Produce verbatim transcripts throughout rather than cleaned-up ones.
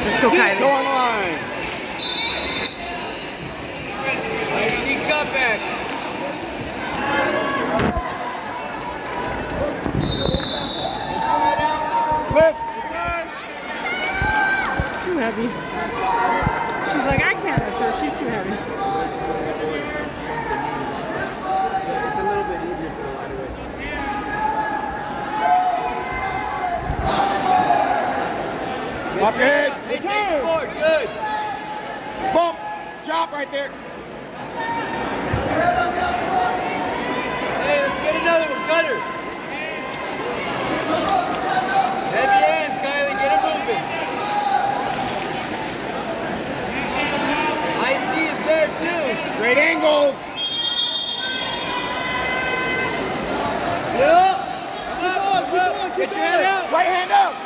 Let's go, Kylie. Go on line. I see cutback. Lift. Too heavy. She's like, I can't lift her. She's too heavy. It's a little bit easier for the lighter weight. Up your head. Return. Forward. Good. Bump. Drop right there. Hey, let's get another one. Cutter. Heavy hands, Kylie. Get her moving. I see is there too. Great angles. Yeah. Keep on, keep on, keep Get your hand out. Right hand up.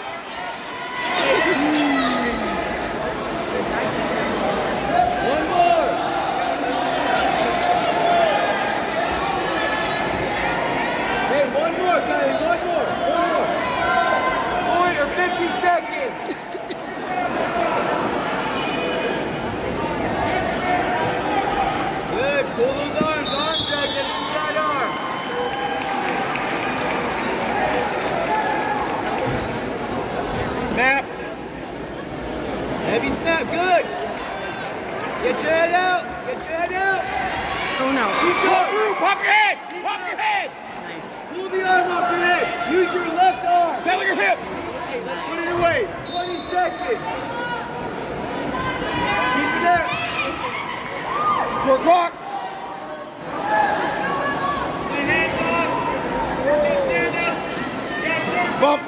One more. Hey, one more, guys. One more. One more. forty or fifty seconds. Good. Pull those arms. Arm drag that inside arm. Snaps. Heavy snap. Good. Get your head out. Get your head out. Oh no. Keep going through. Pop your head. Pop your head. Nice. Pull the arm off your head. Use your left arm. Settle your hip. Put it away. twenty seconds. Keep it there. Short clock. Bump.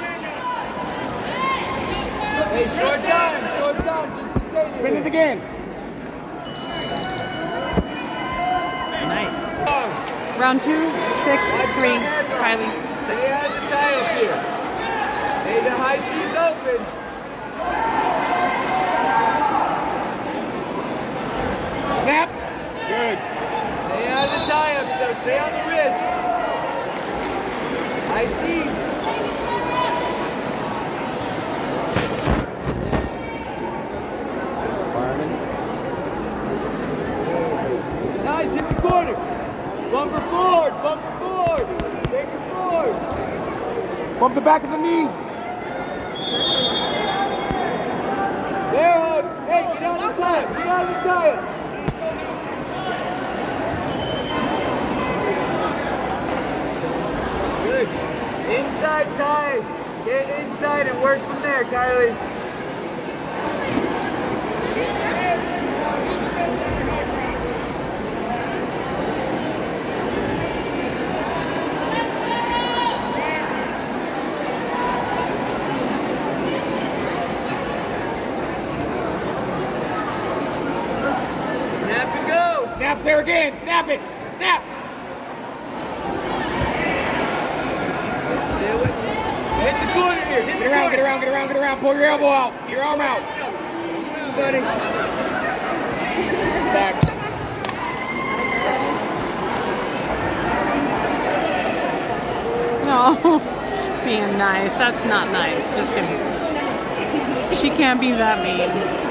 Hey, short time. Short time. Just continue. Spin it again. Nice. Round two, six, three, Kylie, six. They had the tie up here. Hey, the high C's open. Snap. Good. Stay out of the tie up, though. Stay on the wrist. High C. Fireman. Nice, hit the corner. Bumper forward, bumper forward. Take her forward. Bump the back of the knee. There, Hook. Hey, get out of the tie. Get out of the tie. Good. Inside tie. Get inside and work from there, Kylie. Snap there again. Snap it. Snap. Hit the corner here. Hit get around, corner. get around, get around, get around. Pull your elbow out. Get your arm out. Buddy. Stack. No. Being nice. That's not nice. Just kidding. She can't be that mean.